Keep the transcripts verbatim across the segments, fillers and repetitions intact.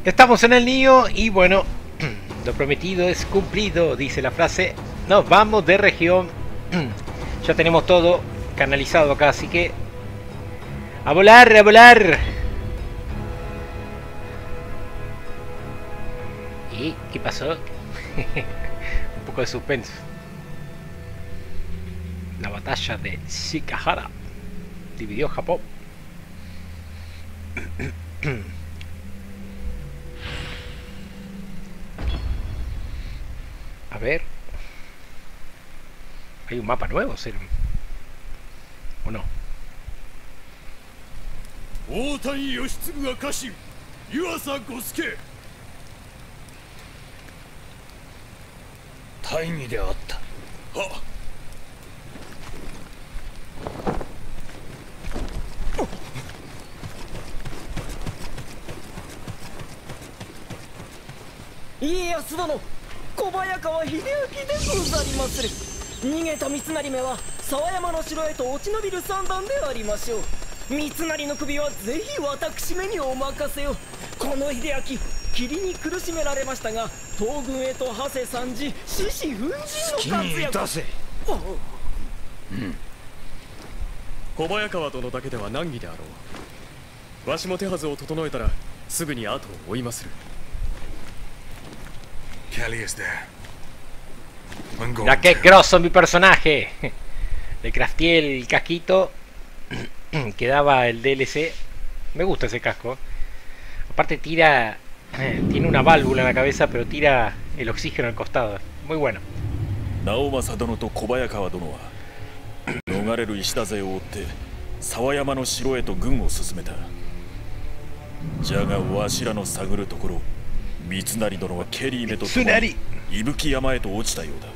Estamos en el Nioh y bueno, lo prometido es cumplido, dice la frase. Nos vamos de región. Ya tenemos todo canalizado acá, así que a volar, a volar. ¿Y qué pasó? Un poco de suspenso. La batalla de Shikahara dividió Japón. A ver. Hay un mapa nuevo, ¿sí? ¿O no? 大谷義継が家臣湯浅五助大義であった。は家康殿、小早川秀明でござりまする。逃げた三成めは沢山の城へと落ち延びる算段でありましょう。三成の首はぜひ私めにお任せを。この秀明、霧に苦しめられましたが、東軍へと馳せ参じ、獅子奮陣の活躍。 うん。小早川殿だけでは難儀であろう。わしも手はずを整えたらすぐに後を追いまする。 Mira qué grosso mi personaje. Le crafteé el casquito que daba el D L C. Me gusta ese casco. Aparte tira, tiene una válvula en la cabeza, pero tira el oxígeno al costado. Muy bueno. 直政殿と小早川殿は逃れる石田勢を追って沢山の城へと軍を進めた。じゃがわしらの探るところ、三成殿はケリーめと共に伊吹山へと落ちたようだ。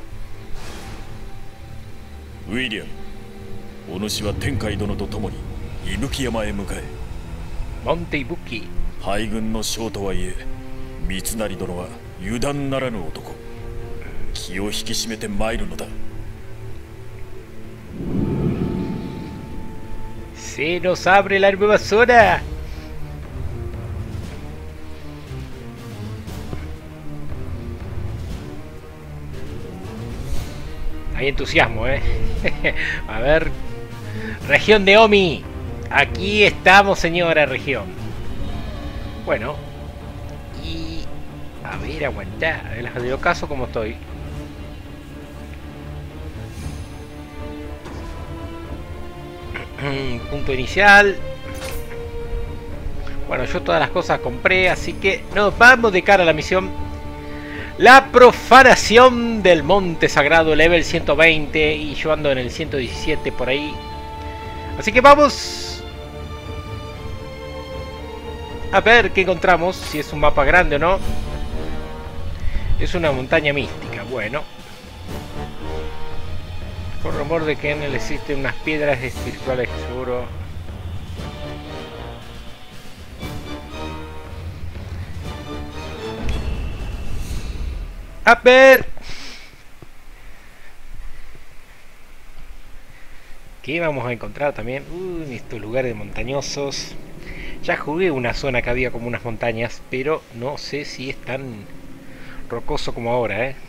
ウィリアム、お主は天海殿と共に伊吹山へ向かえ。 モンテイブキ。 敗軍の将とはいえ、三成殿は油断ならぬ男。気を引き締めて参るのだ。 Se nos abre la nueva zona. Hay entusiasmo, eh. A ver. Región de Omi. Aquí estamos, señora región. Bueno. Y... a ver, aguantar. En el caso, como estoy. Punto inicial. Bueno, yo todas las cosas compré, así que nos vamos de cara a la misión. La profanación del monte sagrado, level ciento veinte, y yo ando en el ciento diecisiete por ahí. Así que vamos a ver qué encontramos, si es un mapa grande o no. Es una montaña mística, bueno. Por rumor de que en él existen unas piedras espirituales, seguro. A ver. ¿Qué vamos a encontrar también? Uh, en estos lugares montañosos. Ya jugué una zona que había como unas montañas, pero no sé si es tan rocoso como ahora, ¿eh?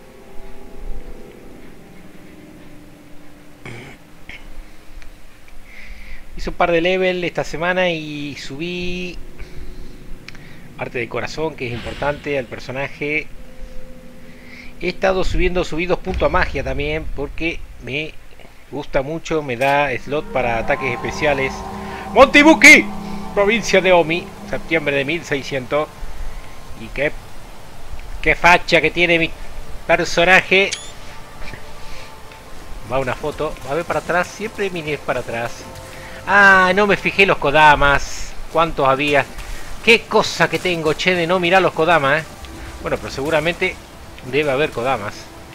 Hice un par de level esta semana y subí arte de corazón, que es importante, al personaje. He estado subiendo subidos punto a magia también, porque me gusta mucho, me da slot para ataques especiales. Monte Ibuki, provincia de Omi, septiembre de mil seiscientos. Y qué, qué facha que tiene mi personaje. Va una foto, va a ver para atrás, siempre miré para atrás. Ah, no me fijé los kodamas. ¿Cuántos había? Qué cosa que tengo, che, de no mirar los kodamas, ¿eh? Bueno, pero seguramente debe haber kodamas,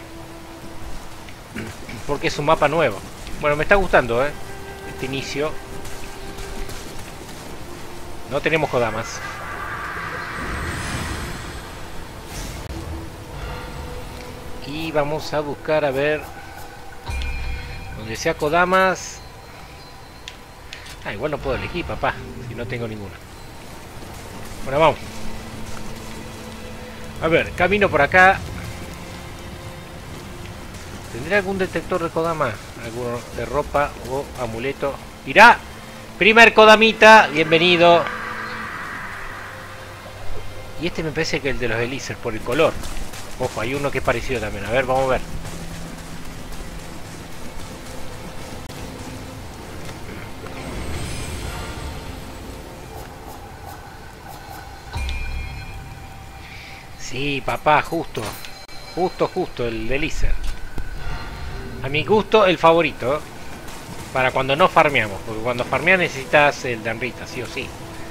porque es un mapa nuevo. Bueno, me está gustando, ¿eh? Este inicio. No tenemos kodamas. Y vamos a buscar, a ver, donde sea kodamas. Ah, igual no puedo elegir, papá, si no tengo ninguno. Bueno, vamos. A ver, camino por acá. ¿Tendré algún detector de Kodama? ¿Alguno de ropa o amuleto? ¡Mirá! Primer Kodamita, bienvenido. Y este me parece que es el de los Elixir por el color. Ojo, hay uno que es parecido también. A ver, vamos a ver. Sí, papá, justo. Justo, justo, el de Elixir. A mi gusto, el favorito. ¿eh? Para cuando no farmeamos. Porque cuando farmeas necesitas el de Anrita, sí o sí.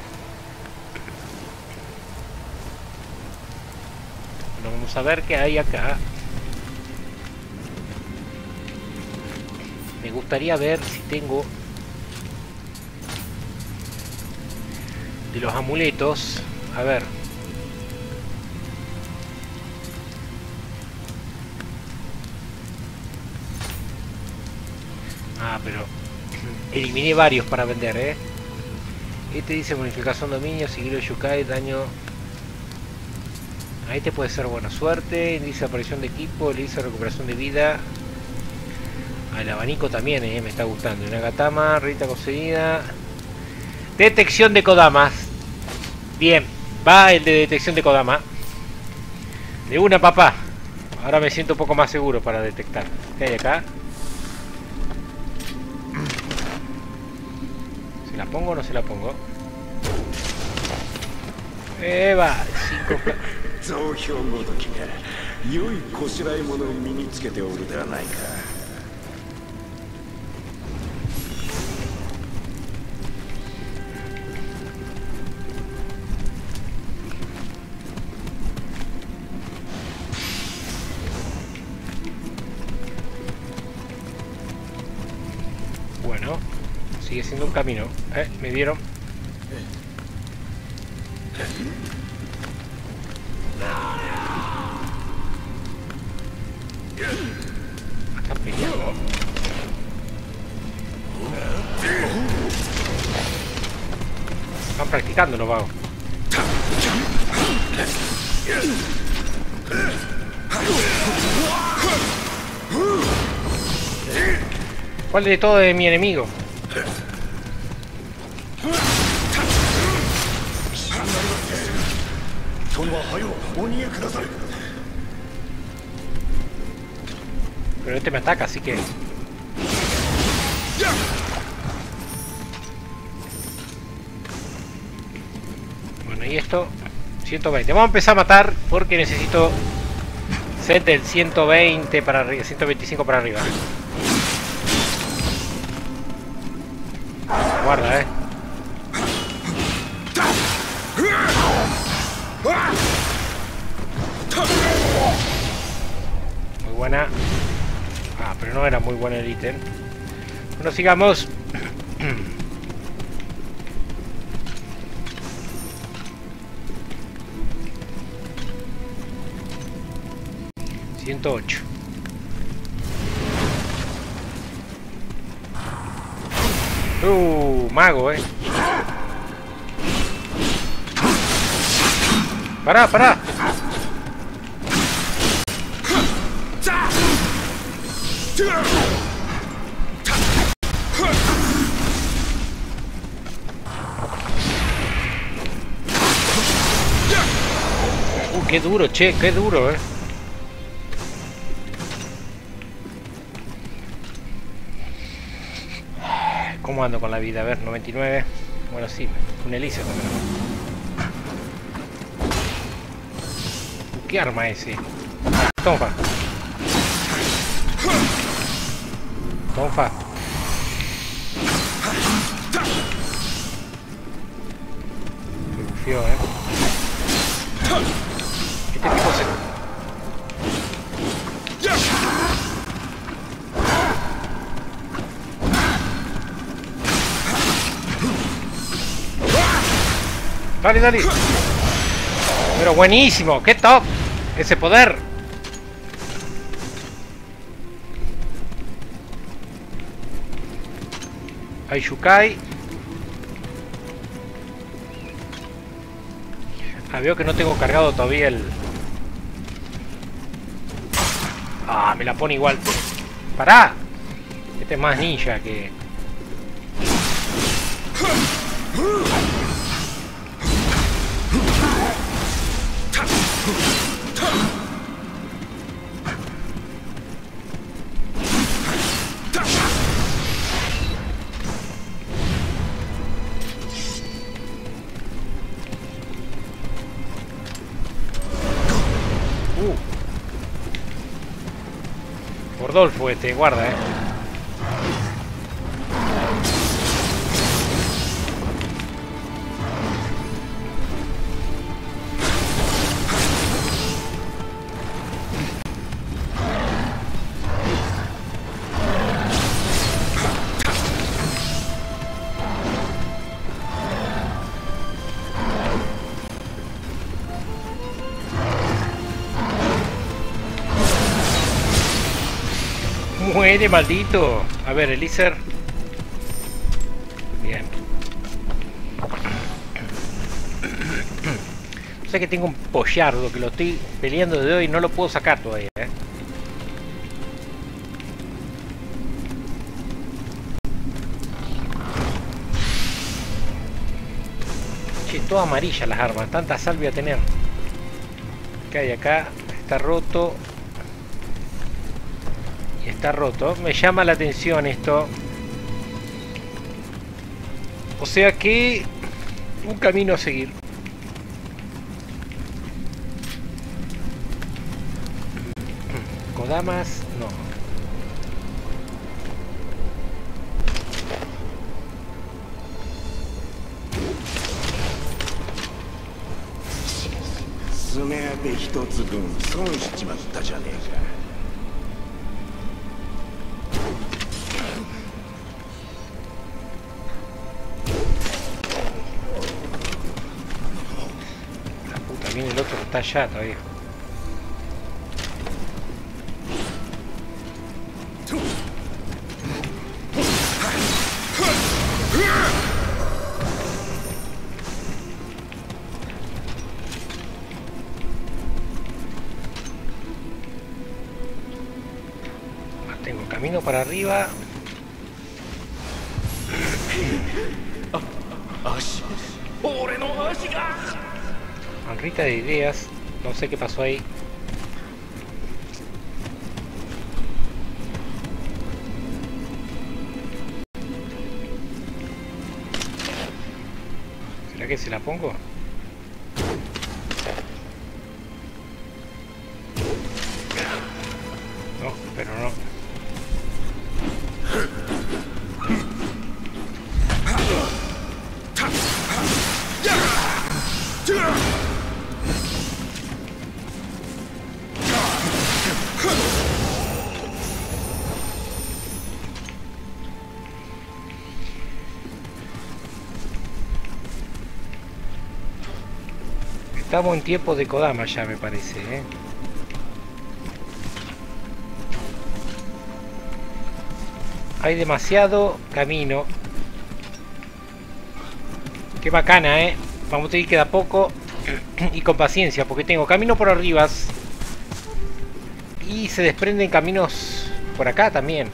Bueno, vamos a ver qué hay acá. Me gustaría ver si tengo... de los amuletos. A ver. Ah, pero eliminé varios para vender, ¿eh? Este dice bonificación dominio, sigilo Yukai, daño... Ahí este puede ser buena suerte, dice aparición de equipo, le dice recuperación de vida. Ah, el abanico también, ¿eh? Me está gustando. Una Gatama, rita conseguida. Detección de Kodamas. Bien, va el de detección de Kodama. De una, papá. Ahora me siento un poco más seguro para detectar. ¿Qué hay acá? ¿Se la pongo o no se la pongo? Eva, cinco... 増票ごときが良いこしらえ物を身につけておるではないか。 Bueno, sigue siendo un camino. Eh, me dieron. Están peleando. Están practicando los vagos. ¿Cuál de todo es mi enemigo? Pero este me ataca, así que... Bueno, y esto... ciento veinte. Vamos a empezar a matar porque necesito... set del ciento veinte para arriba, ciento veinticinco para arriba. Guarda, eh. Muy buena. Ah, pero no era muy bueno el ítem. Bueno, sigamos. ciento ocho. Uh, mago, eh. Pará, pará. Uh, qué duro, che, qué duro, eh. ¿Cómo ando con la vida? A ver, noventa y nueve. Bueno, sí, un Elixir también. ¿Qué arma es ese? Toma. Toma. Me bufió, eh. Este tipo se... Dale, dale. Pero buenísimo, qué top. Ese poder. Hay Yukai. Ah, veo que no tengo cargado todavía el... Ah, me la pone igual. ¡Pará! Este es más ninja que... Uh. Gordolfo este, guarda, eh. Muere, maldito. A ver, Eliezer. Bien. O sea que tengo un pollardo que lo estoy peleando de hoy y no lo puedo sacar todavía, ¿eh? Che, todas amarillas las armas. Tanta sal voy a tener. ¿Qué hay acá? Está roto. Está roto. Me llama la atención esto. O sea que... un camino a seguir. Kodamas, no. 爪当て一つ分損しちまったじゃねえか。 El otro está allá todavía. Tengo camino para arriba. Manrita de ideas, no sé qué pasó ahí. ¿Será que se la pongo? No, pero no. Estamos en tiempo de Kodama ya, me parece, ¿eh? Hay demasiado camino. Qué bacana, ¿eh? Vamos a tener que ir de a poco y con paciencia, porque tengo camino por arriba y se desprenden caminos por acá también.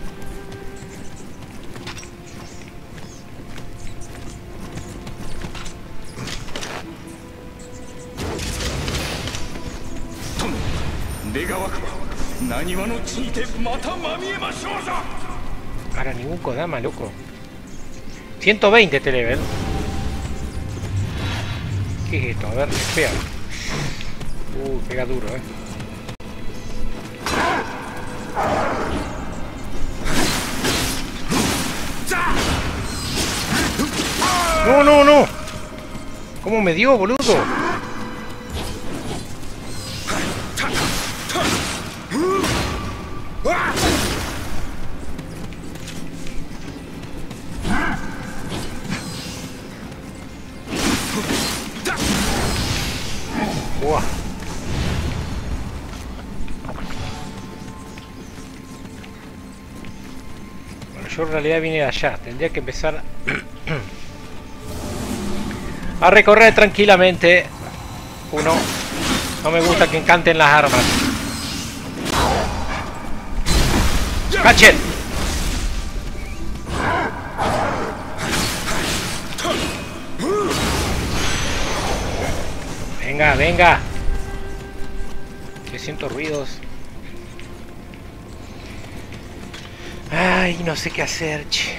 Ahora ningún Kodama, loco. ciento veinte este level. ¿Qué es esto? A ver, pega. Uh, pega duro, eh. No, no, no. ¿Cómo me dio, boludo? Buah. Bueno, yo en realidad vine de allá. Tendría que empezar a recorrer tranquilamente. Uno. No me gusta que encanten las armas. ¡Cachet! Venga, venga. Que siento ruidos. Ay, no sé qué hacer, che.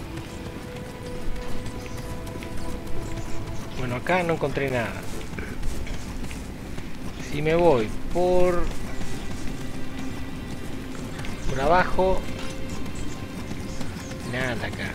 Bueno, acá no encontré nada. Si me voy por... por abajo... nada acá.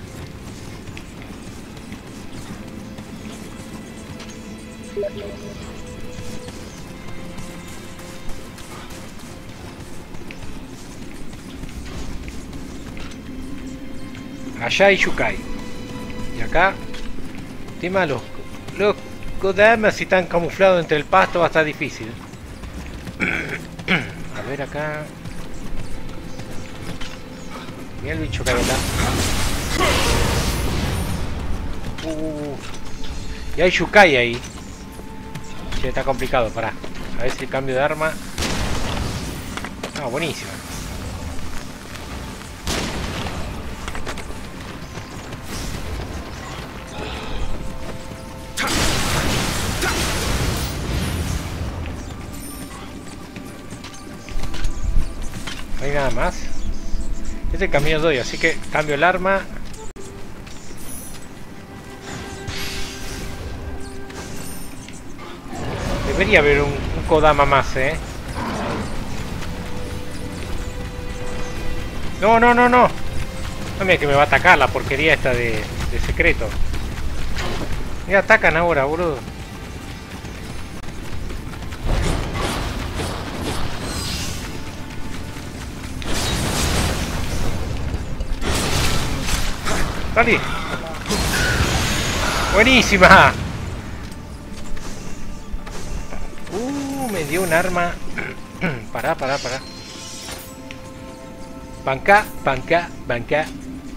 Allá hay Yukai. Y acá... tema los... los Kodamas, si están camuflados entre el pasto va a estar difícil. A ver acá. Mira el bicho que hay acá. Uh, y hay Yukai ahí. Che, está complicado, pará. A ver si cambio de arma. Ah, buenísimo. No hay nada más. Este es el camino de hoy, así que cambio el arma. Debería haber un, un Kodama más, eh. No, no, no, no. No, mira que me va a atacar la porquería esta de, de secreto. Me atacan ahora, boludo. ¡Dale! ¡Buenísima! Uh, me dio un arma. Pará, pará, pará. Banca, banca, banca.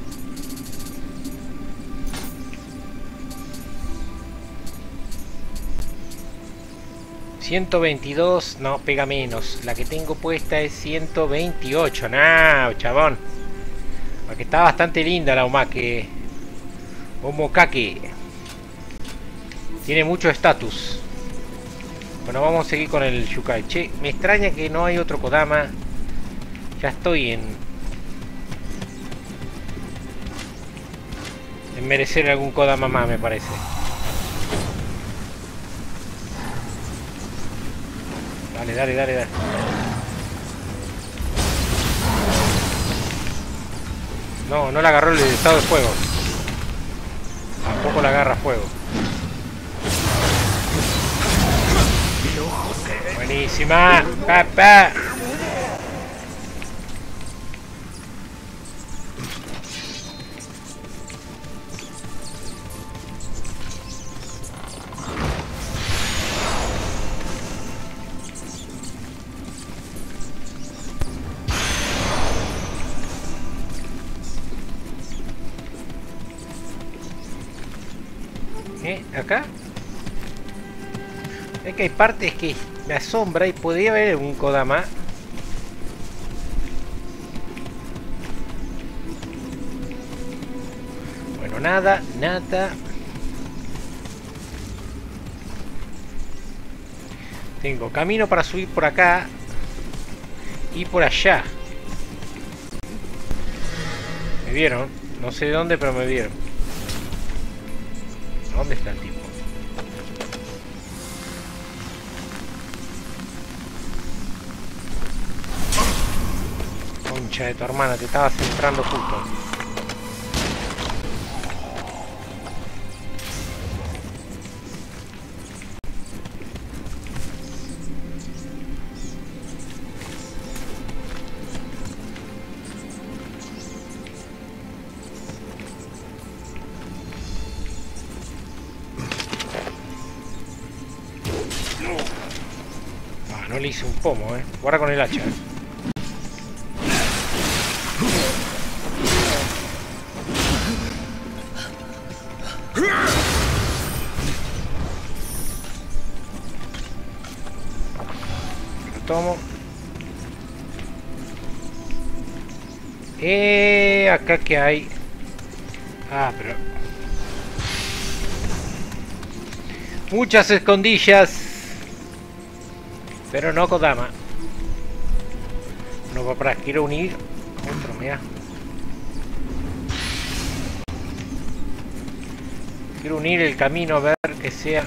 ciento veintidós, no, pega menos. La que tengo puesta es ciento veintiocho. Nah, chabón. Que está bastante linda la Omake. Omokake. Tiene mucho estatus. Bueno, vamos a seguir con el Yukai. Che, me extraña que no hay otro Kodama. Ya estoy en... en merecer algún Kodama más, me parece. Dale, dale, dale, dale. No, no le agarró el estado de fuego. Tampoco le agarra fuego. Buenísima, papá. ¿Eh? ¿Acá? Es que hay partes que me asombra y podría haber un Kodama. Bueno, nada, nada. Tengo camino para subir por acá y por allá. Me vieron, no sé de dónde, pero me vieron. ¿Dónde está el tipo? Concha de tu hermana, te estabas entrando justo. No le hice un pomo, eh. Guarda con el hacha, eh. Lo tomo. Eh, acá que hay. Ah, pero. Muchas escondillas. Pero no Kodama. No va para. Quiero unir. Otro, mira. Quiero unir el camino a ver que sea.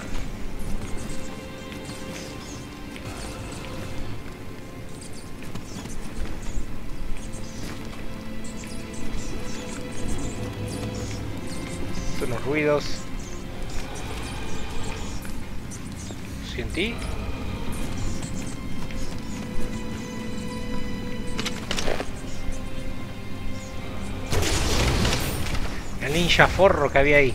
Son los ruidos. ¿Sentí? El ninja forro que había ahí.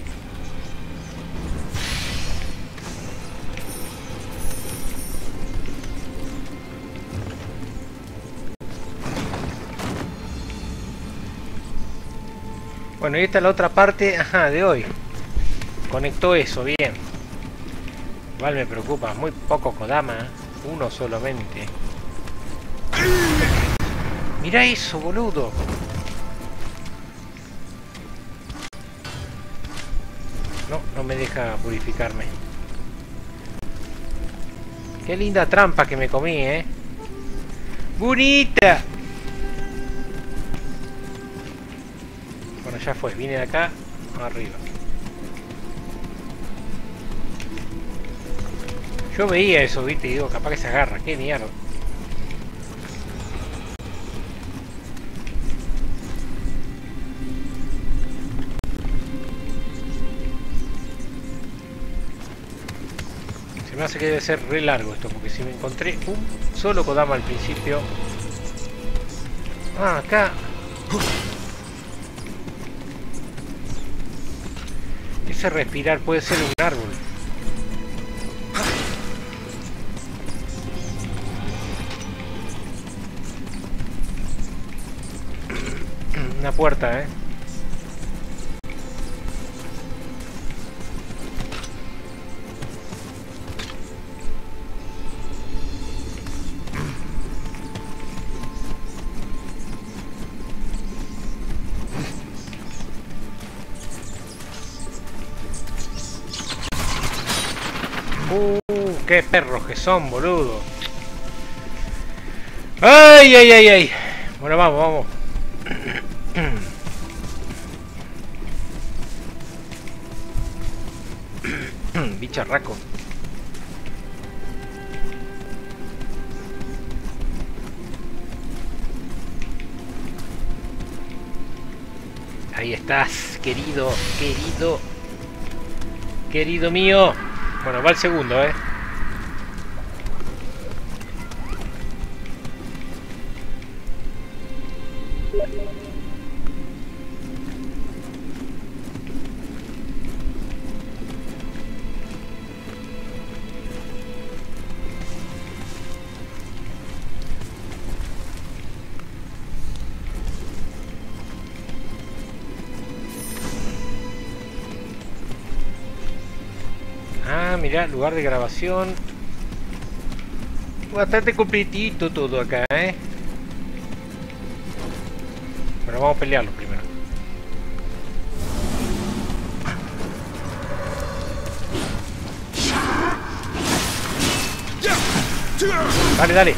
Bueno, y esta es la otra parte, ajá, de hoy. Conectó eso, bien. Igual me preocupa, muy poco Kodama, ¿eh? Uno solamente. Mira eso, boludo. No, no me deja purificarme. Qué linda trampa que me comí, eh. ¡Bonita! Bueno, ya fue. Vine de acá arriba. Yo veía eso, viste, y digo, capaz que se agarra. ¡Qué mierda! Se me hace que debe ser re largo esto, porque si me encontré un solo Kodama al principio... Ah, acá... Ese respirar puede ser un árbol. Una puerta, eh. Uh, qué perros que son, boludo. Ay, ay, ay, ay. Bueno, vamos, vamos. Bicharraco. Ahí estás, querido, querido, querido mío. Bueno, va el segundo, eh. Ah, mirá, lugar de grabación. Bastante completito todo acá, eh. Bueno, vamos a pelearlo primero. Dale, dale.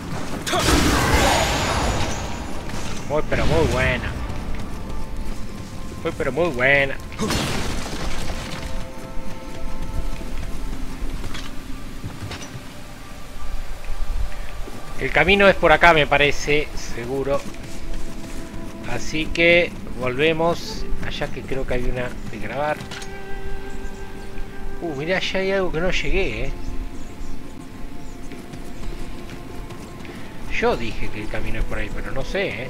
Muy, pero muy buena. Muy, pero muy buena. El camino es por acá, me parece, seguro. Así que volvemos allá, que creo que hay una de grabar. Uh, mirá, allá hay algo que no llegué, eh. Yo dije que el camino es por ahí, pero no sé, eh.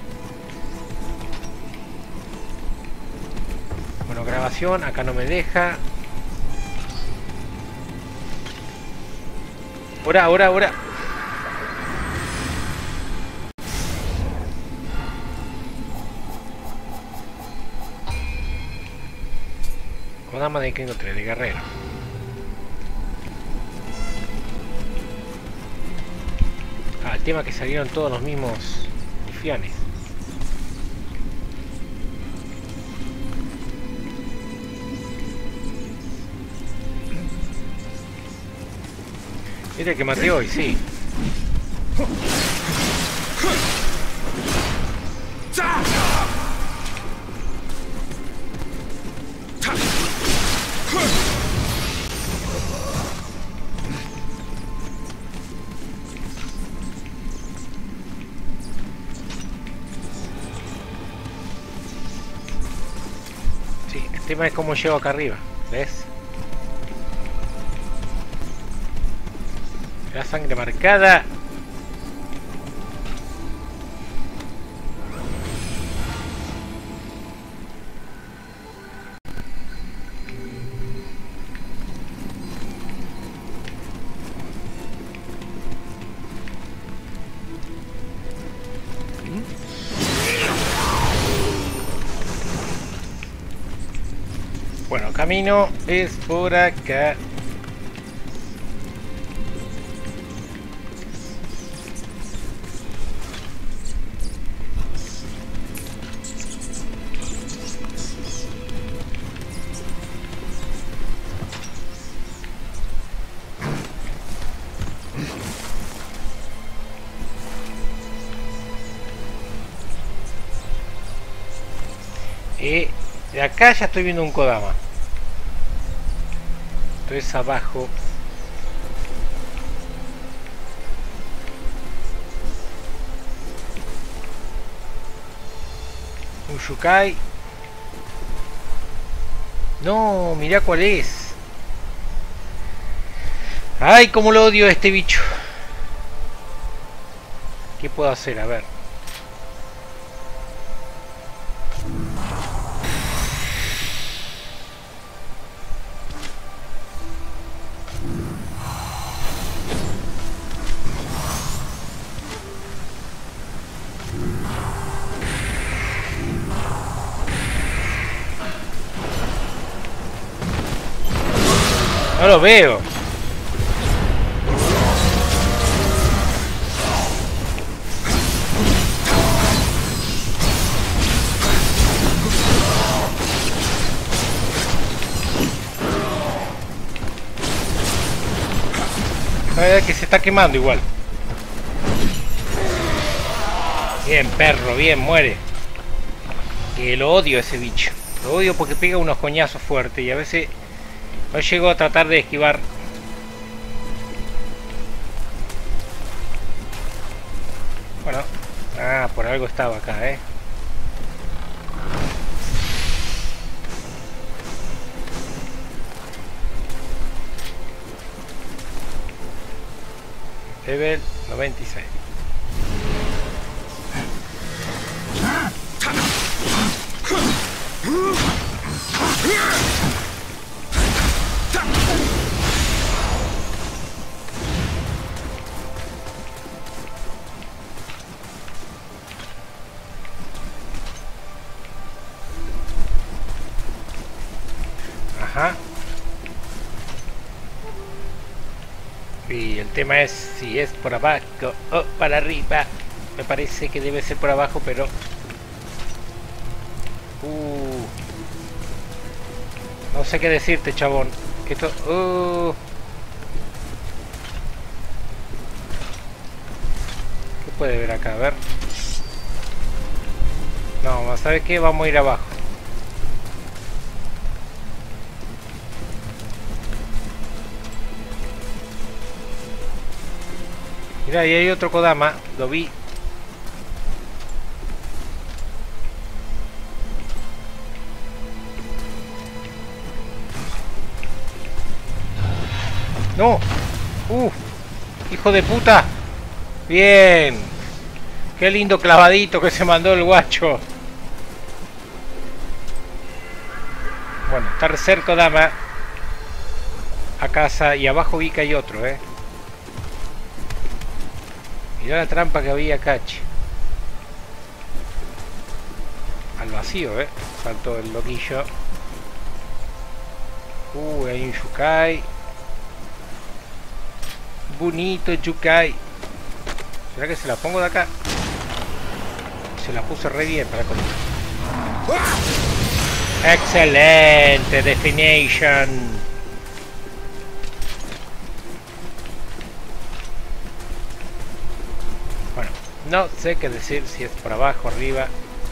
Bueno, grabación, acá no me deja. Ahora, ahora, ahora. Kodama de Kendo tres, de guerrero. Ah, el tema que salieron todos los mismos rufianes. Mira que maté hoy, sí. Sí, el tema es cómo llego acá arriba, ¿ves? La sangre marcada. Bueno, camino es por acá. Y de acá ya estoy viendo un Kodama. Entonces abajo. Un Yukai. No, mirá cuál es. Ay, cómo lo odio a este bicho. ¿Qué puedo hacer? A ver. No lo veo. La verdad es que se está quemando igual. Bien, perro, bien, muere. Que lo odio a ese bicho. Lo odio porque pega unos coñazos fuertes y a veces no llego a tratar de esquivar. Bueno, ah, por algo estaba acá, eh. Level noventa y seis. Ajá. Y el tema es si es por abajo o para arriba. Me parece que debe ser por abajo, pero... Uh, no sé qué decirte, chabón. Que esto... Uh, ¿qué puede ver acá? A ver. No, ¿sabes qué? Vamos a ir abajo. Mira, ahí hay otro Kodama, lo vi. No. Uh, hijo de puta. Bien. Qué lindo clavadito que se mandó el guacho. Bueno, tercer Kodama a casa y abajo vi que hay otro, eh. Mirá la trampa que había acá, che. Al vacío, eh. Saltó el loquillo. Uh, hay un Yukai. Bonito Yukai. ¿Será que se la pongo de acá? Se la puse re bien para comer. Excelente definition. No sé qué decir, si es por abajo, arriba.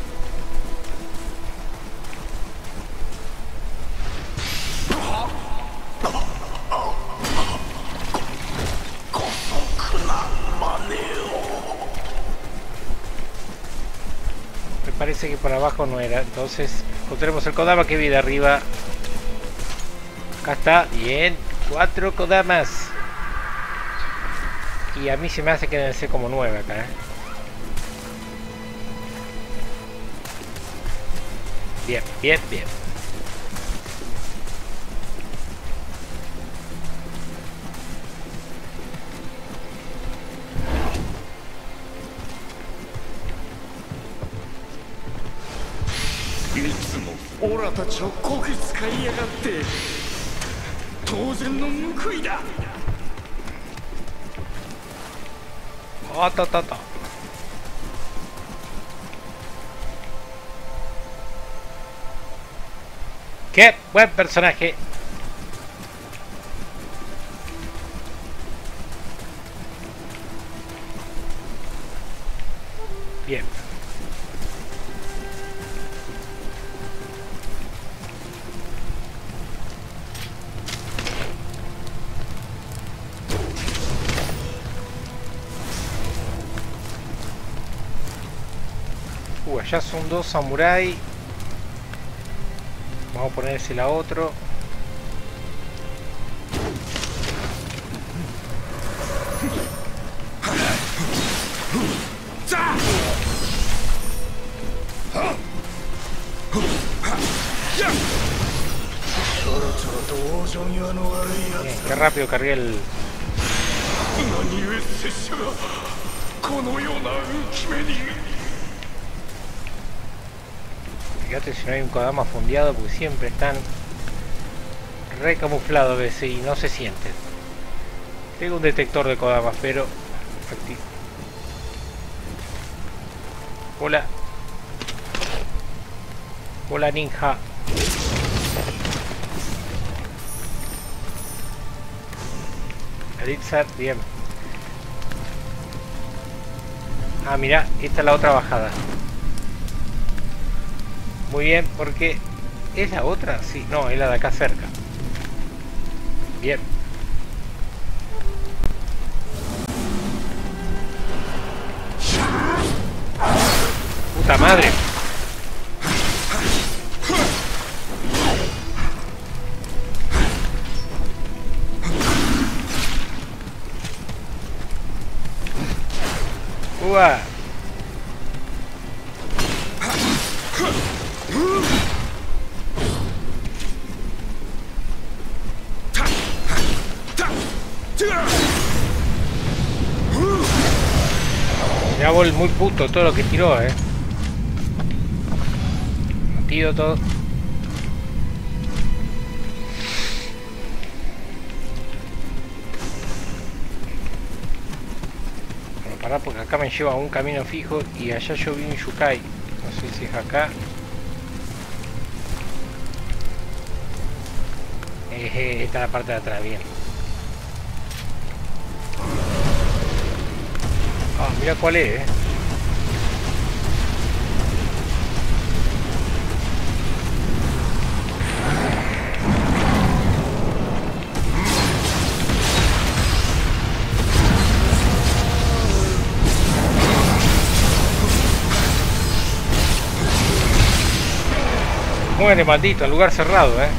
Me parece que por abajo no era. Entonces encontremos el Kodama que vi de arriba. Acá está, bien. Cuatro Kodamas. Y a mí se me hace que deben ser como nueve acá, ¿eh? Bien, bien, bien. Oh, to, to, to. ¡Qué buen personaje! Bien. Uh, allá son dos samuráis. Vamos a ponerse la otro. Bien, qué rápido cargué el... Fíjate si no hay un Kodama fondeado, porque siempre están re camuflados a veces y no se sienten. Tengo un detector de Kodamas, pero activo. Hola. Hola, ninja. Elixir, bien. Ah, mira, esta es la otra bajada. Muy bien, porque... ¿Es la otra? Sí, no, es la de acá cerca. Bien. ¡Puta madre! ¡Uah! Ya vol muy puto todo lo que tiró, eh. Tiro todo. Bueno, pará porque acá me lleva a un camino fijo y allá yo vi un Yukai. No sé si es acá. Eh, esta es la parte de atrás, bien. Ah, mira cuál es, eh. Muere, maldito, el lugar cerrado, eh.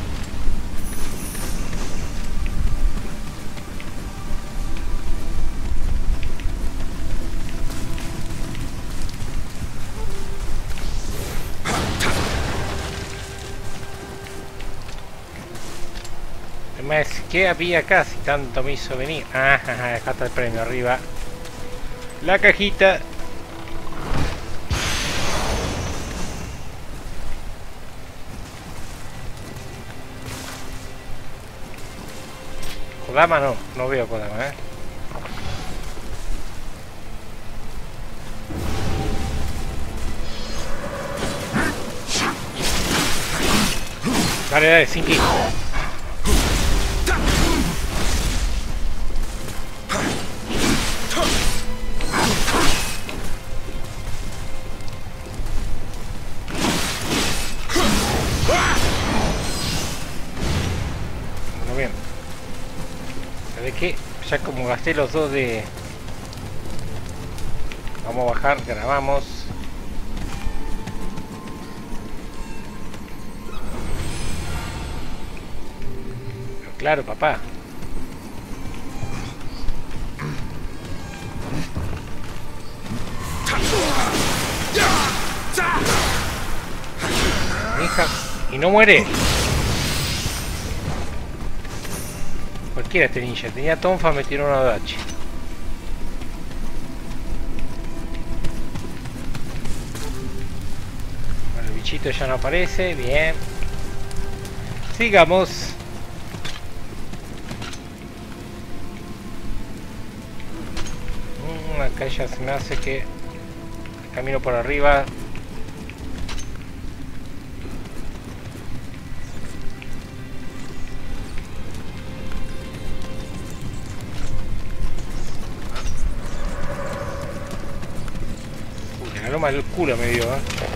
¿Qué había acá si tanto me hizo venir? Ah, acá está el premio arriba. La cajita. Kodama no, no veo Kodama, eh. Dale, dale, sin kill. ¿Sabes qué? Ya como gasté los dos de... Vamos a bajar, grabamos. Pero claro, papá. Hija, y no muere. Cualquiera este ninja. Tenía tonfa, me tiró una dachi. Bueno, el bichito ya no aparece. Bien. Sigamos. Mm, acá ya se me hace que camino por arriba. Uy, la loma del culo me dio, ¿eh?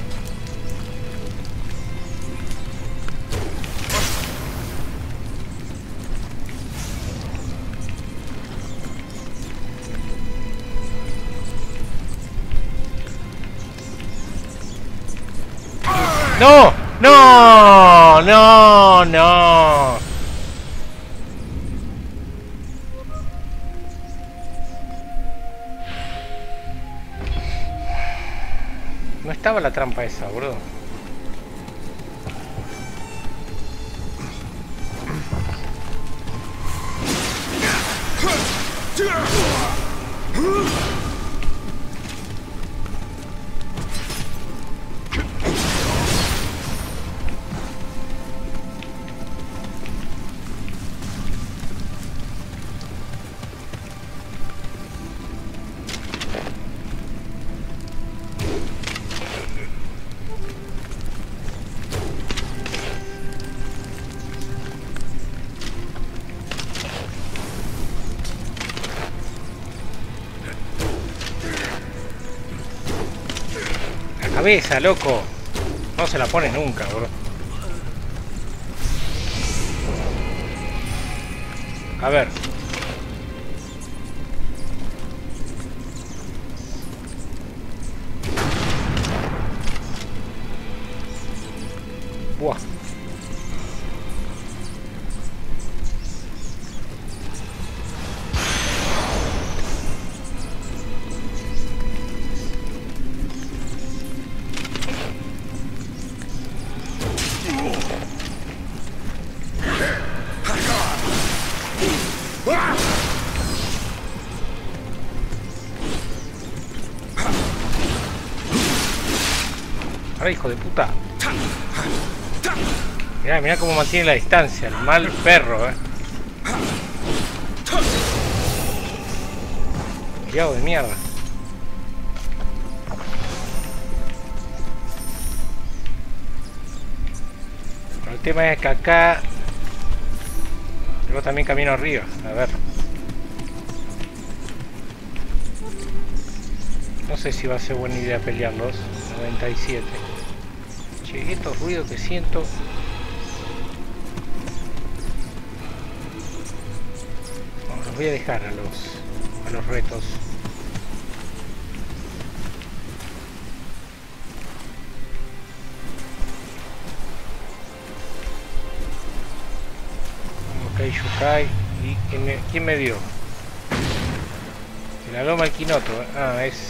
¡No! ¡No! ¡No! ¡No! No estaba la trampa esa, boludo. Cabeza, loco. No se la pone nunca, bro. A ver. Buah. Ahora, hijo de puta. Mirá, mirá cómo mantiene la distancia. El mal perro, eh. Criado de mierda. Pero el tema es que acá tengo también camino arriba. A ver. No sé si va a ser buena idea pelearlos. noventa y siete. Che, estos ruidos que siento. No, los voy a dejar a los a los retos. Ok, Yukai. ¿Y quién me, quién me dio? La loma Kinoto. Ah, es...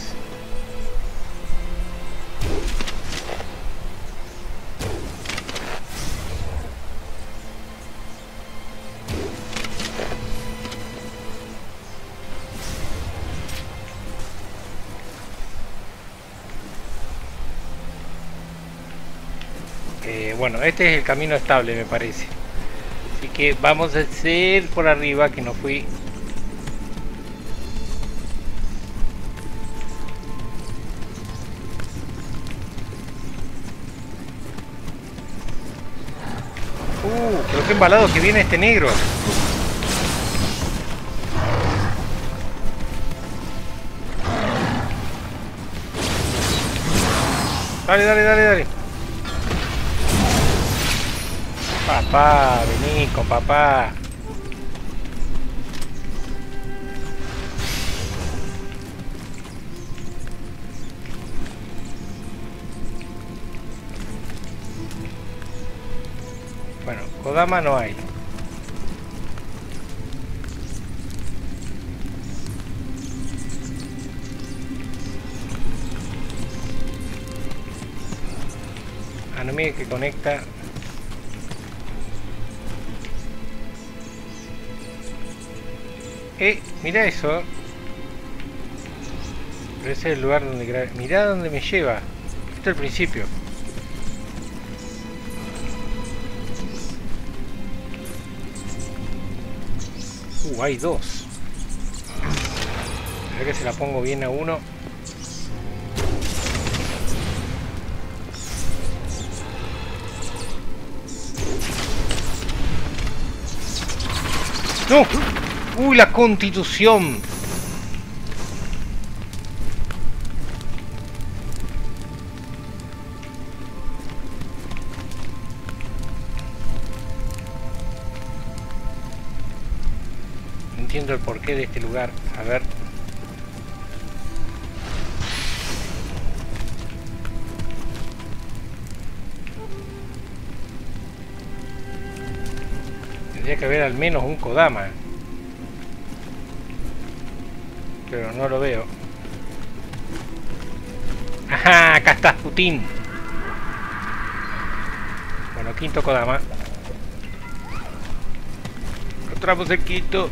Eh, bueno, este es el camino estable, me parece. Así que vamos a hacer por arriba, que no fui. Uh, pero qué embalado que viene este negro. Dale, dale, dale, dale. Papá, vení con papá. Kodama no hay. Ah, no, mire que conecta. Eh, mira eso. Pero ese es el lugar donde grabé. Mirá dónde me lleva. Esto es el principio. Uh, hay dos. A ver que se la pongo bien a uno. ¡No! ¡Uy, la Constitución! No entiendo el porqué de este lugar. A ver. Tendría que haber al menos un Kodama. Pero no lo veo. ¡Ajá! Acá estás, Putin. Bueno, quinto Kodama. Encontramos el quinto.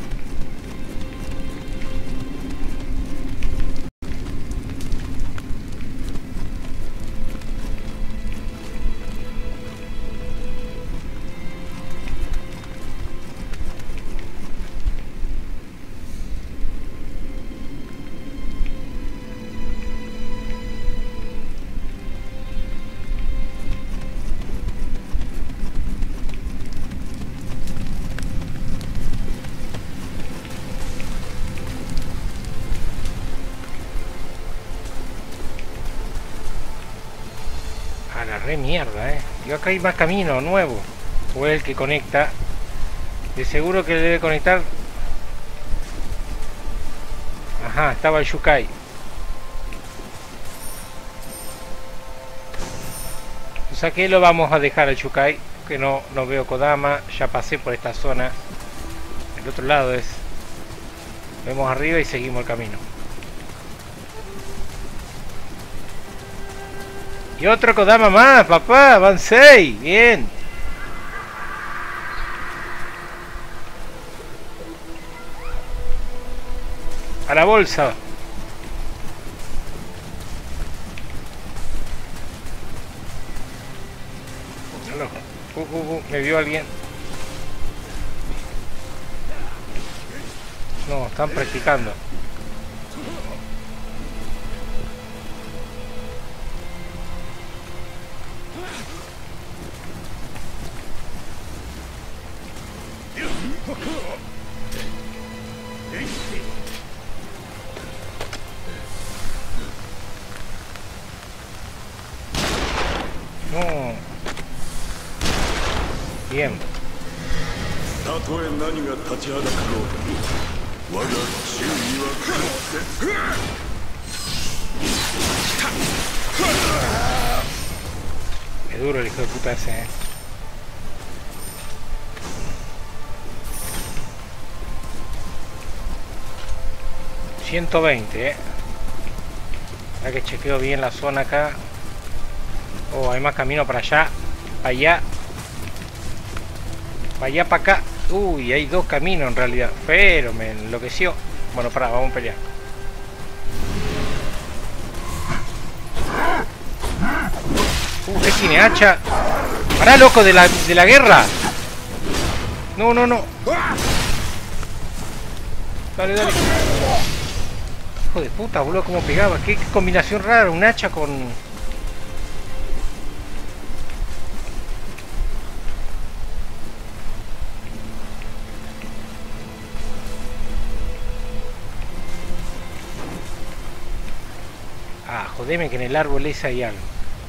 Re mierda, eh. Yo acá hay más camino nuevo. O el que conecta. De seguro que debe conectar. Ajá, estaba el Yukai. O sea que lo vamos a dejar al Yukai. Que no, no veo Kodama. Ya pasé por esta zona. El otro lado es. Vemos arriba y seguimos el camino. Y otro Kodama más, papá, van seis, bien. A la bolsa. Uh, uh, uh, me vio alguien. No, están practicando. No. Bien. Es duro el hijo de puta ese, eh. ciento veinte, eh. Ya que chequeo bien la zona acá. Oh, hay más camino para allá. Para allá. Para allá, para acá. Uy, hay dos caminos en realidad. Pero me enloqueció. Bueno, pará, vamos a pelear. Uh, ¿qué tiene hacha? Pará, loco, de la, de la guerra. No, no, no. Dale, dale. Hijo de puta, boludo, cómo pegaba. Qué, qué combinación rara, un hacha con... Ah, jodeme que en el árbol ese hay algo.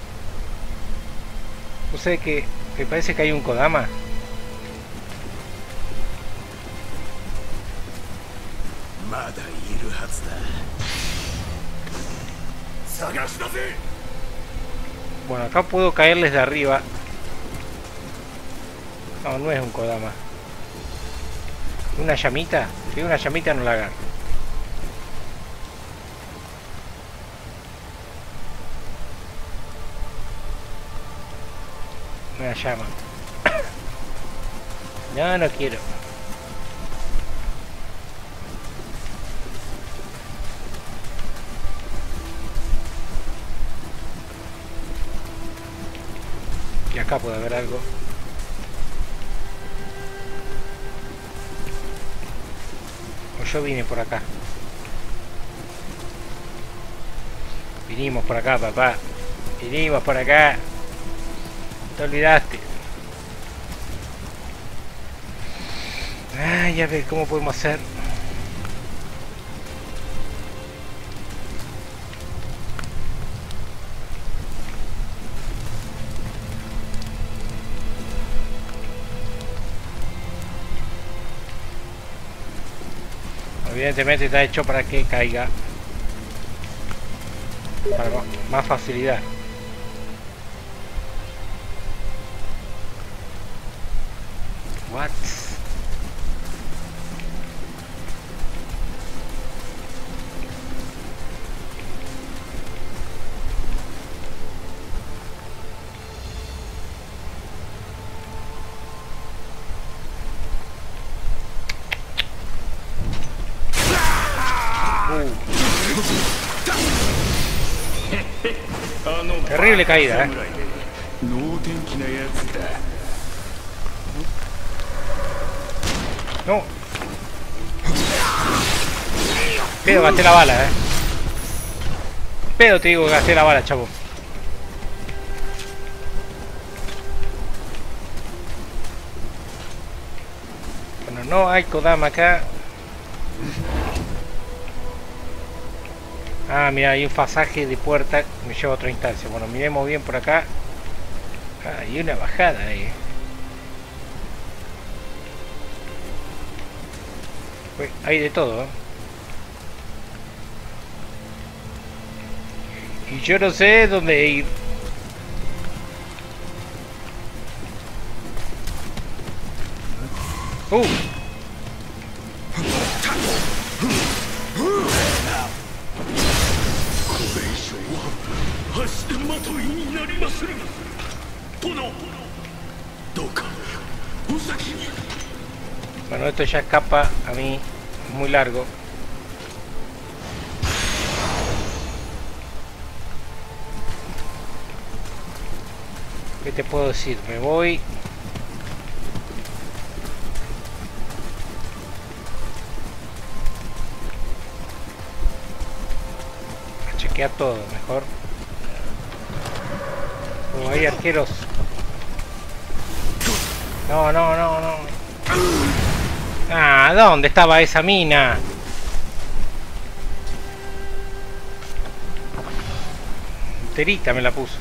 ¿No sé que me parece que hay un Kodama? Bueno, acá puedo caerles de arriba. No, no es un Kodama. ¿Una llamita? Si una llamita no la agarro. Una llama. No, no quiero. Y acá puede haber algo. O yo vine por acá. Vinimos por acá, papá. Vinimos por acá. Te olvidaste. Ay, a ver cómo podemos hacer. Evidentemente está hecho para que caiga. Para más facilidad. What? Terrible caída, ¿eh? No. Pedo, gasté la bala, ¿eh? Pedo te digo que gasté la bala, chavo. Bueno, no hay Kodama acá. Ah, mira, hay un pasaje de puerta. Me lleva a otra instancia. Bueno, miremos bien por acá. Ah, y una bajada ahí. Pues hay de todo, ¿eh? Y yo no sé dónde ir. Uh. Bueno, esto ya escapa a mí, es muy largo. ¿Qué te puedo decir? Me voy. A chequear todo, mejor. Oh, hay arqueros. No, no, no, no. Ah, ¿dónde estaba esa mina? Enterita me la puso.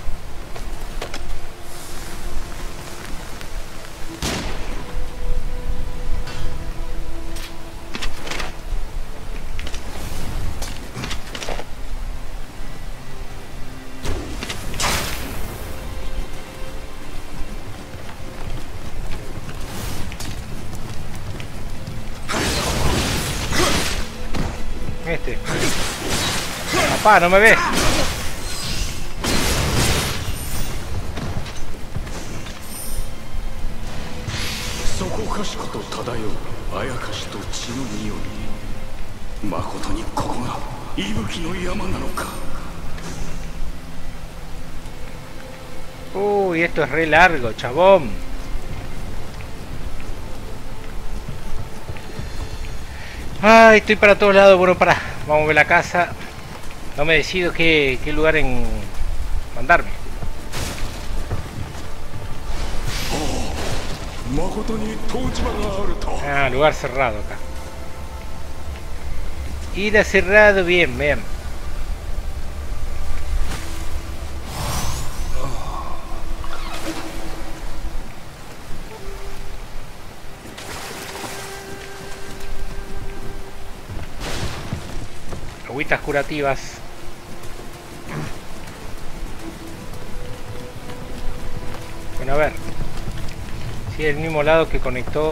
Este. Papá, no me ves. Uy, esto es re largo, chabón. Ay, estoy para todos lados. Bueno, para. Vamos a ver la casa. No me decido qué, qué lugar en mandarme. Ah, lugar cerrado acá. Ida cerrado, bien, bien. Agüitas curativas. Bueno, a ver. Sí, el mismo lado que conectó.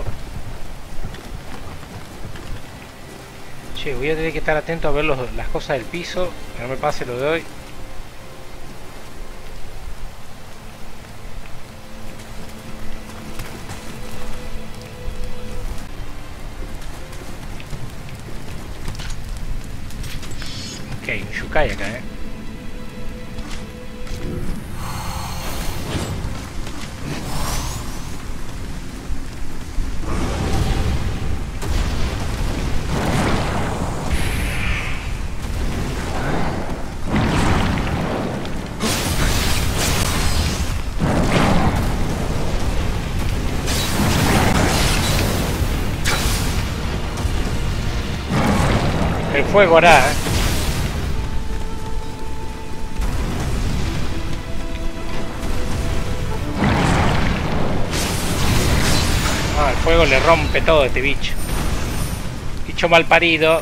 Che, voy a tener que estar atento a ver los, las cosas del piso. Que no me pase lo de hoy. Ok, un Yukai acá, eh. El fuego hará, ¿eh? Ah, el fuego le rompe todo a este bicho. Bicho mal parido.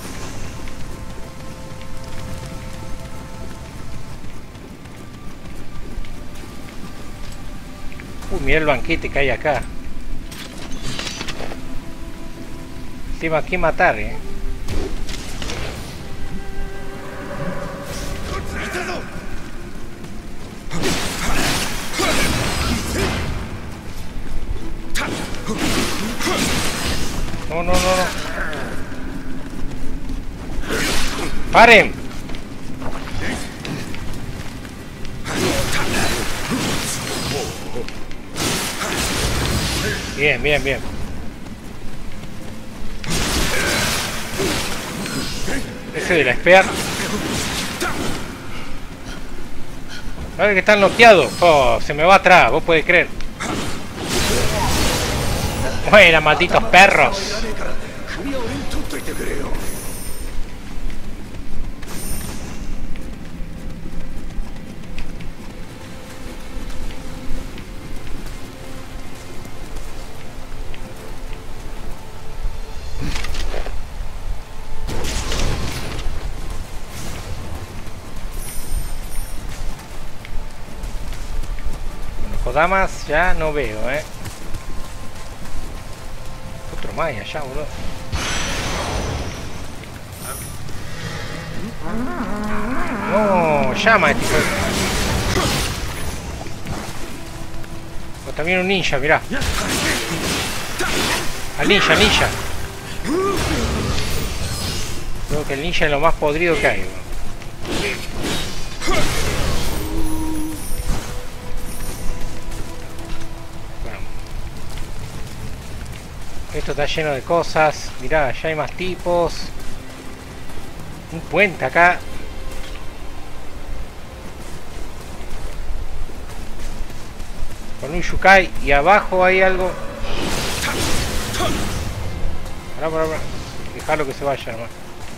Uy, mira el banquete que hay acá. Encima aquí matar, eh. No, no, no, no. ¡Paren! Bien, bien, bien. Ese de la Spear. Vale que están noqueados. Oh, se me va atrás, vos podés creer. Buena, malditos perros. Bueno, Kodamas ya no veo, eh. Otro más allá, boludo. No, llama este hijo. Oh, también un ninja, mirá. Al ninja, al ninja. Creo que el ninja es lo más podrido que hay, bro. Bueno. Esto está lleno de cosas. Mirá, ya hay más tipos. Un puente acá. Con un Yukai. Y abajo hay algo. Pará, pará, pará. Dejarlo que se vaya, hermano.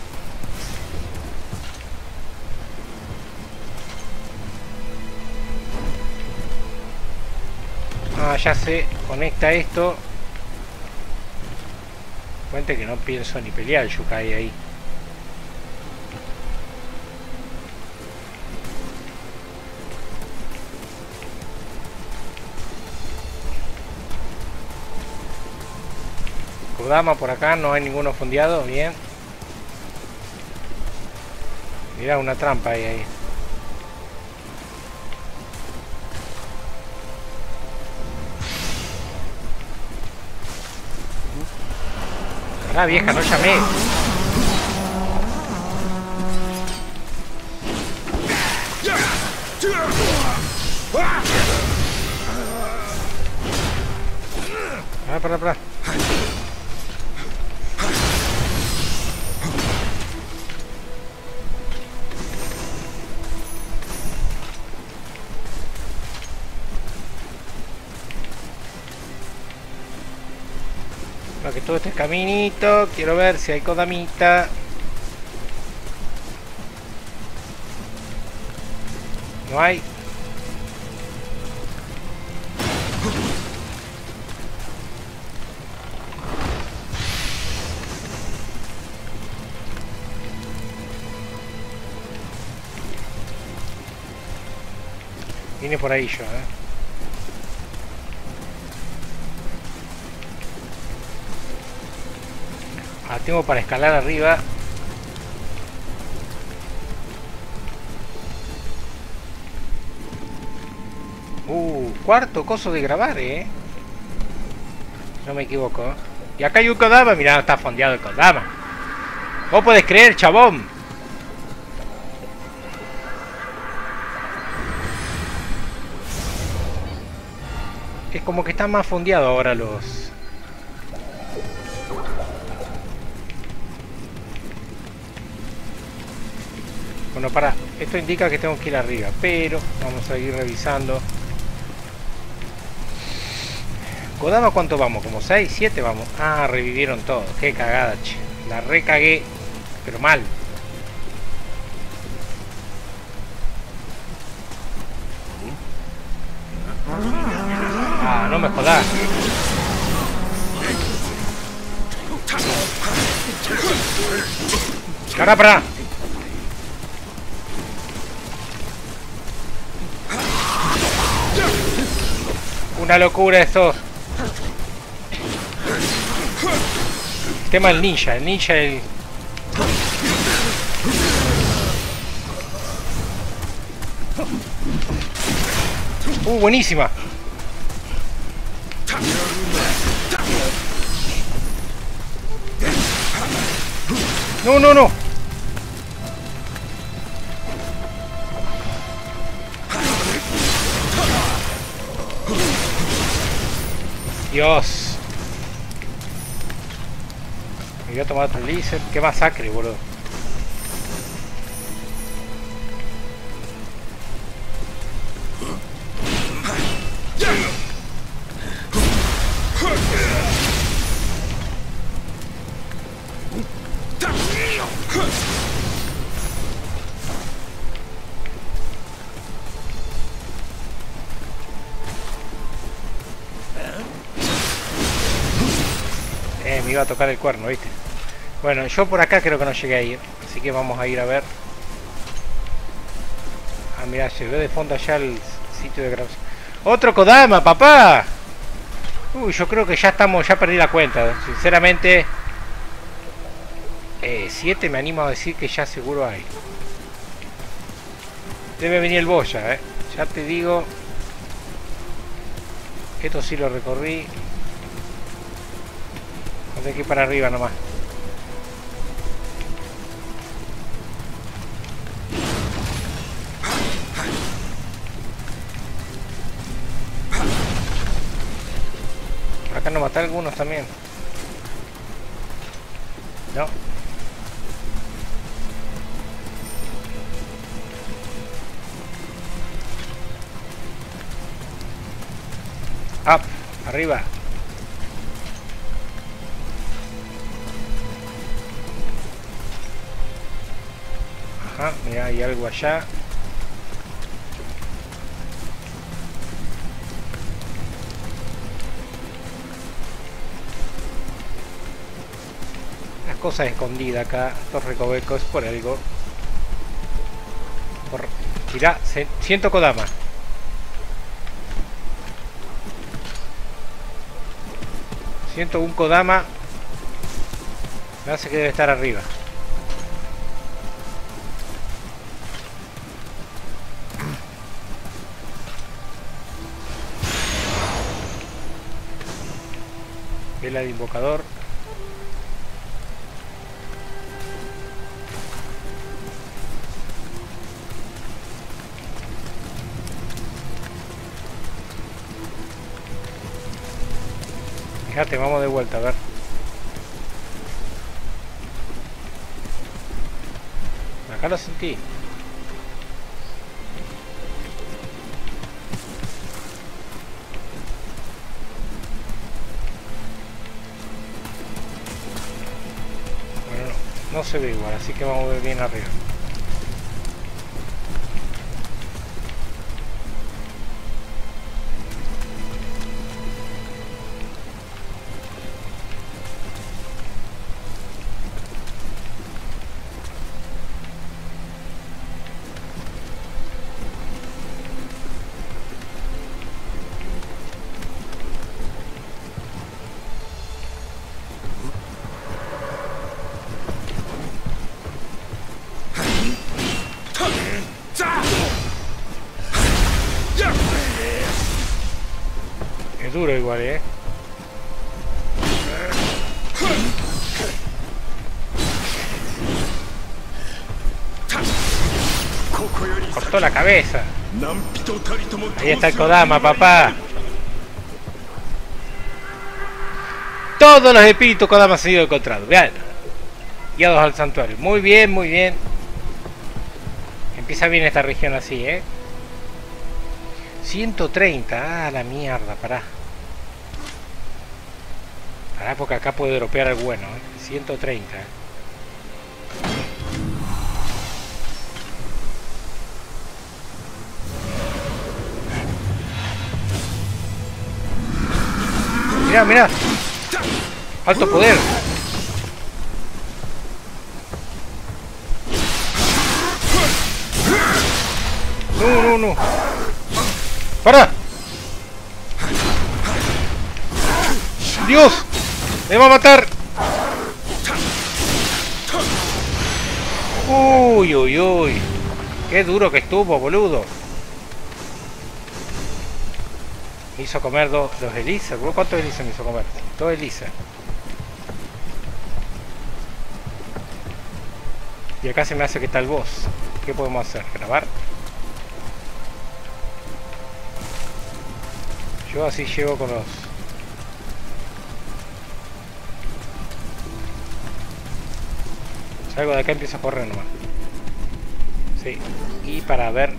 Ah, ya se conecta esto. Cuente que no pienso ni pelear el Yukai ahí. Kodama por acá, no hay ninguno fondeado, bien. Mira, una trampa ahí, ahí. Ah, vieja, no llamé. Ah, para, para. Que todo este caminito, quiero ver si hay Kodamita. No hay. Vine por ahí yo, eh. tengo para escalar arriba. Uh, cuarto coso de grabar, eh. No me equivoco. Y acá hay un Kodama. Mirá, está fondeado el Kodama. Vos podés creer, chabón. Es como que está más fondeado ahora los... Bueno, para. Esto indica que tengo que ir arriba, pero vamos a ir revisando. Kodama, ¿cuánto vamos? ¿Como seis, siete vamos? Ah, revivieron todo. Qué cagada, che. La recagué, pero mal. Ah, no me jodas. Cara para. Una locura esto. El tema del ninja, el ninja el... Uh, buenísima. No, no, no. Dios. Me voy a tomar otro láser. Qué masacre, boludo. Eh, me iba a tocar el cuerno, ¿viste? Bueno, yo por acá creo que no llegué a ir. Así que vamos a ir a ver. Ah, mirá, se ve de fondo allá el sitio de grabación. ¡Otro Kodama, papá! Uy, yo creo que ya estamos, ya perdí la cuenta. Sinceramente, eh, siete me animo a decir que ya seguro hay. Debe venir el boss ya, eh. Ya te digo. Esto sí lo recorrí. Hay que ir para arriba nomás. Acá nos matan algunos también. No. Up, arriba. Ajá, mira, hay algo allá. Las cosas escondidas acá, estos recovecos por algo. Por... Mirá, siento Kodama. Siento un Kodama. Me hace que debe estar arriba. Vela de invocador. Fíjate, vamos de vuelta, a ver. Acá lo sentí. Bueno, no, no se ve igual, así que vamos a ver bien arriba. duro igual, eh. Cortó la cabeza. Ahí está el Kodama, papá. Todos los espíritus Kodama han sido encontrados. Vean. Guiados al santuario. Muy bien, muy bien. Empieza bien esta región así, eh. ciento treinta. Ah, la mierda, pará. Pará, porque acá puede dropear algo bueno, eh. ciento treinta. Mirá, mirá. Alto poder. No, no, no. ¡Para! ¡Dios! ¡Me va a matar! Uy, uy, uy. Qué duro que estuvo, boludo. Me hizo comer dos, dos Elisa. ¿Cuántos Elisa me hizo comer? Dos Elisa. Y acá se me hace que está el boss. ¿Qué podemos hacer? ¿Grabar? Yo así llego con los... Salgo de acá y empiezo a correr nomás. Sí. Y para ver...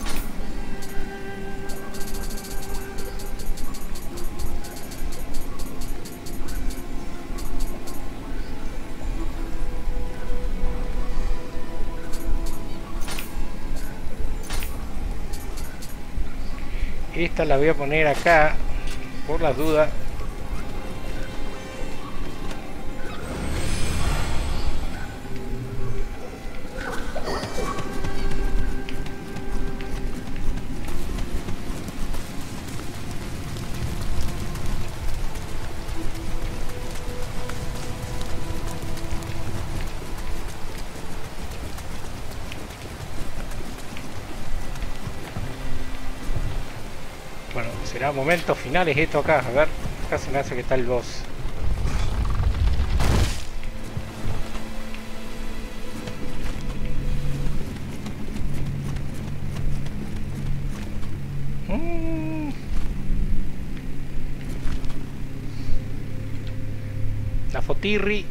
Esta la voy a poner acá, por las dudas. Bueno, será momentos finales esto acá. A ver, acá se me hace que está el boss. Mm. La fotirri.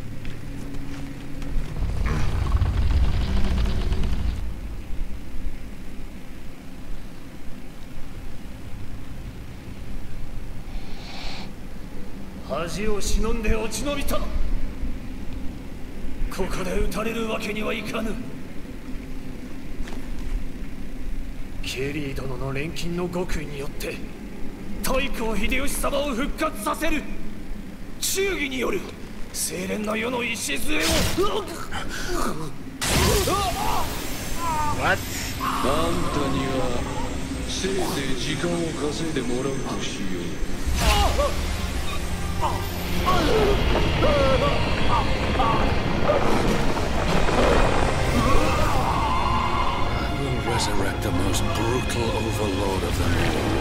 恥を忍んで落ち延びた。ここで撃たれるわけにはいかぬ。ケリー殿の錬金の極意によって太閤秀吉様を復活させる。忠義による清廉な世の礎を。 What? あんたにはせいぜい時間を稼いでもらうとしよう。I will resurrect the most brutal overlord of them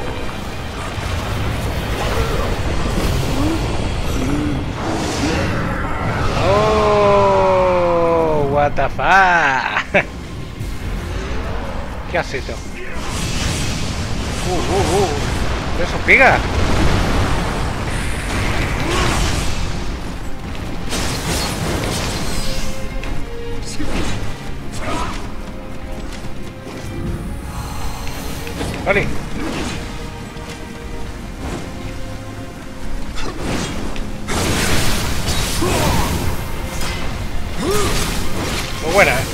all. Oh, what the fuck? ¿Qué hace esto? Uh, uh, uh. ¿Eso pega? Vale. Muy buena, eh.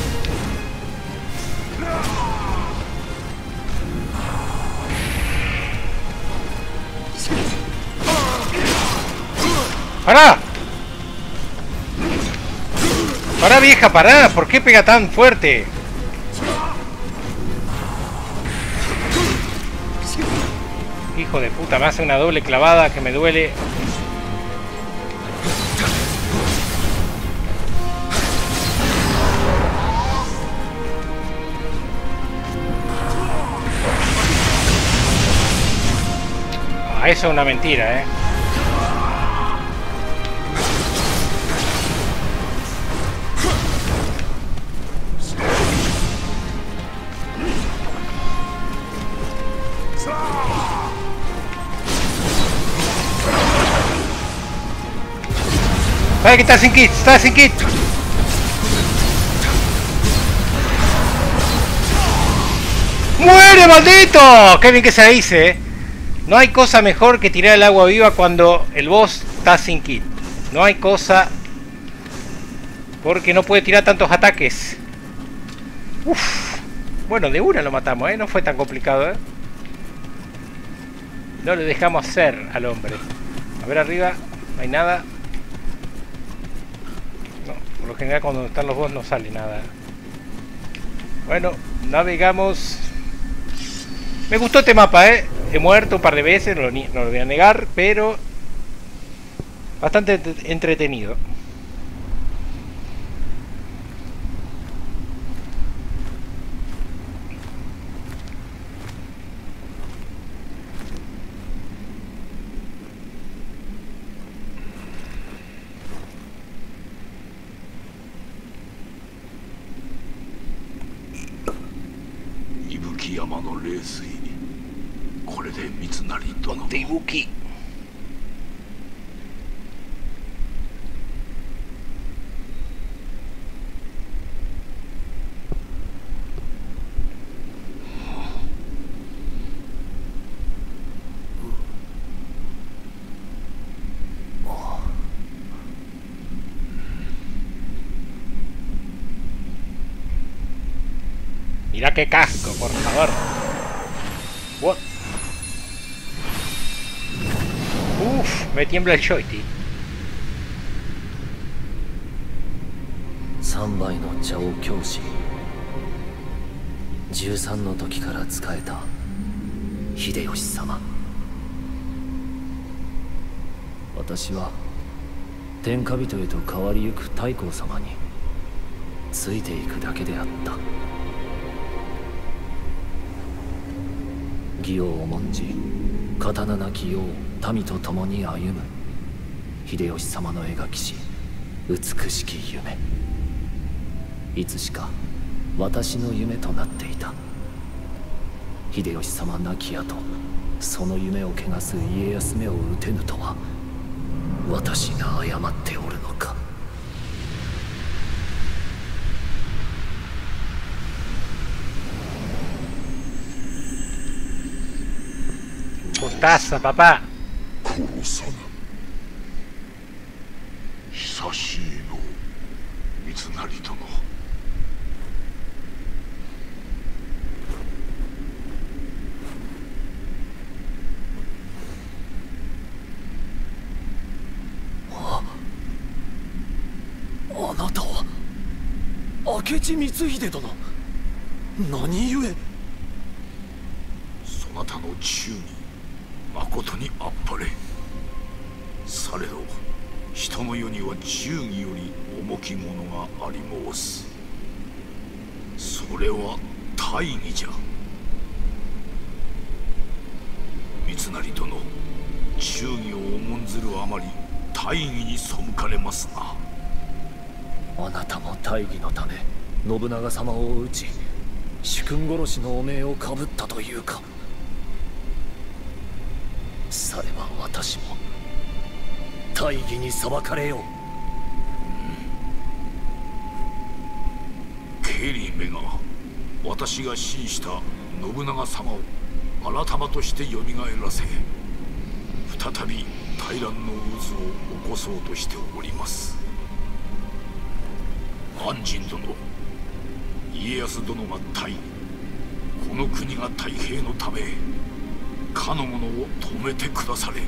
¡Para! ¡Para, vieja, para! ¿Por qué pega tan fuerte? Hijo de puta, me hace una doble clavada que me duele. Ah, eso es una mentira, ¿eh? ¡Ay, que está sin kit! ¡Está sin kit! ¡Muere, maldito! ¡Qué bien que se dice, eh! No hay cosa mejor que tirar el agua viva cuando el boss está sin kit. No hay cosa... Porque no puede tirar tantos ataques. Uf. Bueno, de una lo matamos, ¿eh? No fue tan complicado, ¿eh? No le dejamos hacer al hombre. A ver arriba. No hay nada. No, por lo general cuando están los boss no sale nada. Bueno, navegamos. Me gustó este mapa, ¿eh? He muerto un par de veces, no lo, no lo voy a negar, pero... Bastante entretenido. Ponte Ibuki. Mira qué casco, por favor. What? Uf, me tiembla el joystick. 三倍の茶を教師じゅうさんの時から仕えた秀吉様。私は天下人へと変わりゆく太閤様についていくだけであった。義を重んじ刀なき世を民と共に歩む秀吉様の描きし美しき夢。いつしか私の夢となっていた。秀吉様亡き後その夢を汚す家康めを討てぬとは私が誤っておるのか。 Puntaza, papá. 殺さぬ。久しいの三成殿。 あ、あなたは明智光秀殿。何故。 そなたの忠義誠にあっぱれ。されど人の世には忠義より重きものがあり申す。それは大義じゃ。三成殿、忠義を重んずるあまり大義に背かれますな。 あなたも大義のため信長様を討ち主君殺しの汚名をかぶったというか。されば私も大義に裁かれよう。 ケリーめが私が死にした信長様を改まとしてよみがえらせ、再び大乱の渦を起こそうとしております。安仁殿、家康殿が大義、この国が太平のためかの者を止めてくだされ。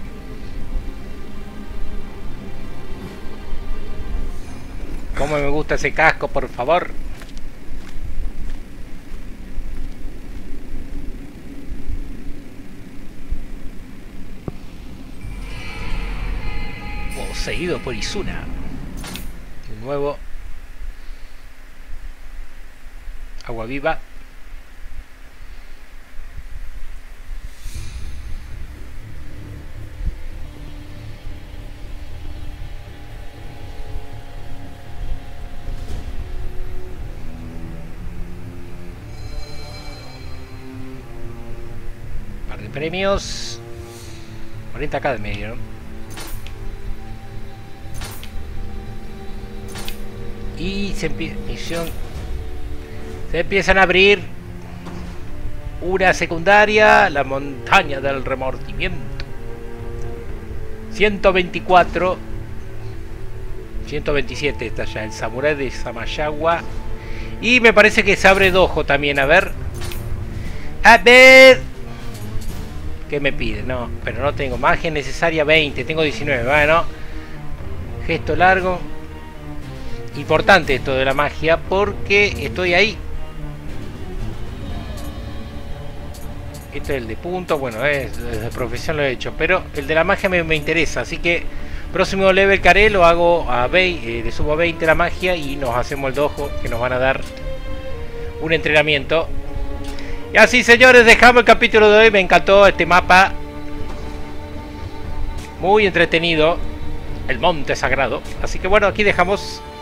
Como me gusta ese casco, por favor. Poseído por Izuna. De nuevo. Agua viva. Premios. cuarenta k de medio, ¿no? Y se empieza. Misión. Se empiezan a abrir. Una secundaria. La montaña del remordimiento. ciento veinticuatro. ciento veintisiete está ya. El samurái de Samayawa. Y me parece que se abre Dojo también. A ver. A ver. ¿Qué me pide? No, pero no tengo. Magia necesaria veinte. Tengo diecinueve. Bueno. Gesto largo. Importante esto de la magia porque estoy ahí. Este es el de punto. Bueno, es, de profesión lo he hecho. Pero el de la magia me, me interesa. Así que próximo level que haré lo hago a veinte. Eh, le subo a veinte la magia y nos hacemos el dojo que nos van a dar un entrenamiento. Y así, señores, dejamos el capítulo de hoy. Me encantó este mapa. Muy entretenido. El monte sagrado. Así que bueno, aquí dejamos